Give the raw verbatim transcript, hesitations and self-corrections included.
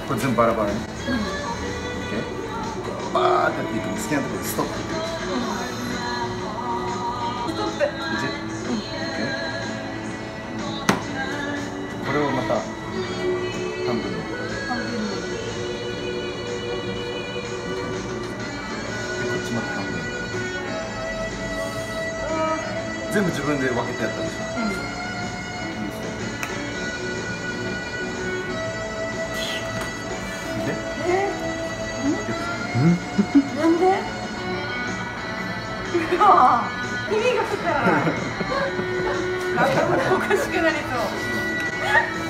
これ全部バラバラに。バーってやっていくんで、好きなところでストップ。 ストップ。 これをまた半分に。 半分に。 こっちまた半分。全部自分で分けてやったでしょ。で？ なんで？うわ、意味がわからない。頭おかしくなりそう。